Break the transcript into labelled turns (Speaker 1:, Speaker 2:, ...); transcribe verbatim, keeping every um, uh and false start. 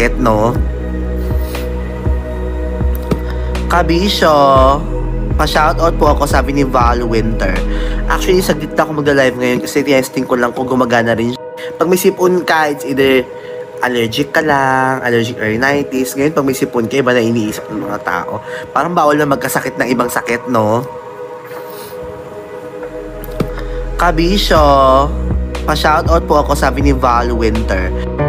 Speaker 1: sakit, no? Kabisyo, pa-shoutout po ako, sabi ni Val Winter. Actually, saglit na ako mag-live ngayon kasi testing ko lang kung gumagana rin. Pag may sipon ka, it's either allergic ka lang, allergic rhinitis. Ngayon, pag may sipon ka, iba na iniisip ng mga tao. Parang bawal na magkasakit ng ibang sakit, no? Kabisyo, pa-shoutout po ako, sabi ni Val Winter.